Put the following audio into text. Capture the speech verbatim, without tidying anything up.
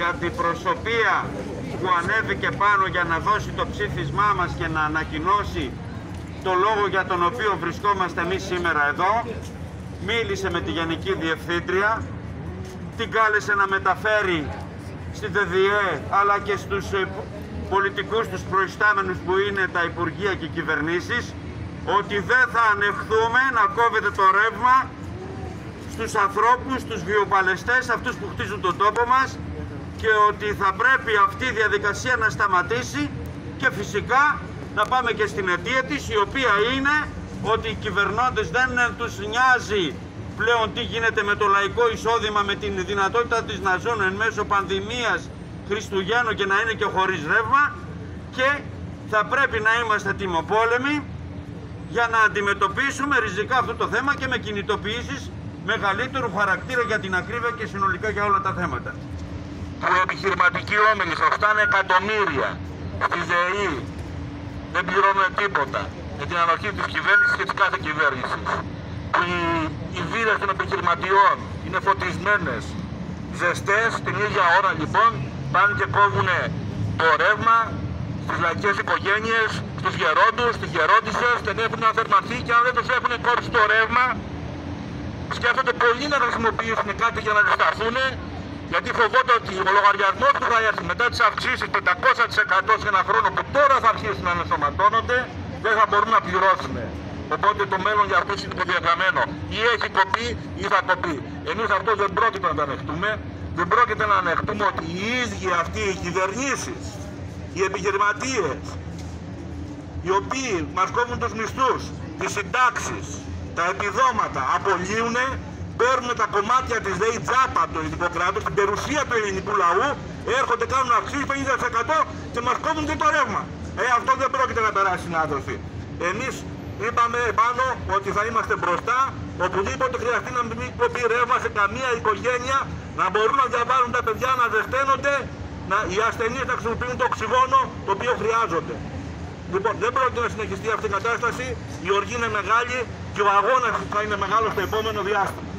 αντιπροσωπεία που ανέβηκε πάνω για να δώσει το ψήφισμά μας και να ανακοινώσει το λόγο για τον οποίο βρισκόμαστε εμείς σήμερα εδώ, μίλησε με τη Γενική Διευθύντρια, την κάλεσε να μεταφέρει στην ΔΔΕ αλλά και στους πολιτικούς τους προϊστάμενους που είναι τα Υπουργεία και οι κυβερνήσεις, ότι δεν θα ανεχθούμε να κόβεται το ρεύμα στους ανθρώπους, στους βιοπαλαιστές, αυτούς που χτίζουν τον τόπο μας, και ότι θα πρέπει αυτή η διαδικασία να σταματήσει και φυσικά να πάμε και στην αιτία της, η οποία είναι ότι οι κυβερνώντες δεν τους νοιάζει πλέον τι γίνεται με το λαϊκό εισόδημα, με την δυνατότητα της να ζουν εν μέσω πανδημίας Χριστουγέννων και να είναι και χωρίς ρεύμα, και θα πρέπει να είμαστε τιμοπόλεμοι για να αντιμετωπίσουμε ριζικά αυτό το θέμα και με κινητοποιήσεις μεγαλύτερου χαρακτήρα για την ακρίβεια και συνολικά για όλα τα θέματα. Που οι επιχειρηματικοί όμιλοι χρωστάνε εκατομμύρια στη ΔΕΗ, δεν πληρώνουν τίποτα για την ανοχή της κυβέρνησης και της κάθε κυβέρνησης. Που οι, οι βίρες των επιχειρηματιών είναι φωτισμένες, ζεστές, την ίδια ώρα λοιπόν πάνε και κόβουν το ρεύμα στις λαϊκές οικογένειες, στους γερόντους, στις γερόντισσες, δεν έχουν να θερμανθεί, και αν δεν τους έχουν κόψει το ρεύμα, σκέφτονται πολύ να χρησιμοποιήσουν κάτι για να ζεσταθούν, γιατί φοβόνται ότι ο λογαριασμός που θα έρθει μετά τις αυξήσεις πεντακόσια τοις εκατό σε ένα χρόνο που τώρα θα αρχίσουν να ενσωματώνονται, δεν θα μπορούν να πληρώσουν. Οπότε το μέλλον για αυτούς είναι υποδιαγραμμένο. Ή έχει κοπεί ή θα κοπεί. Εμείς αυτό δεν πρόκειται να το ανεχτούμε. Δεν πρόκειται να ανεχτούμε ότι οι ίδιοι αυτοί οι κυβερνήσεις, οι επιχειρηματίες, οι οποίοι μας κόβουν τους μισθούς, τις συντάξεις, τα επιδόματα, απολύουν, παίρνουν τα κομμάτια της ΔΕΗ τζάπα από το ελληνικό κράτος, την περιουσία του ελληνικού λαού, έρχονται, κάνουν αυξήσεις πενήντα τοις εκατό και μας κόβουν και το ρεύμα. Ε, αυτό δεν πρόκειται να περάσει, συνάδελφοι. Εμείς είπαμε επάνω ότι θα είμαστε μπροστά, οπουδήποτε χρειαστεί να μην κοπεί ρεύμα σε καμία οικογένεια, να μπορούν να διαβάζουν τα παιδιά, να ζεσταίνονται, να, οι ασθενείς να χρησιμοποιούν το οξυγόνο το οποίο χρειάζονται. Λοιπόν, δεν πρόκειται να συνεχιστεί αυτή η κατάσταση, η οργή είναι μεγάλη και ο αγώνας θα είναι μεγάλος στο επόμενο διάστημα.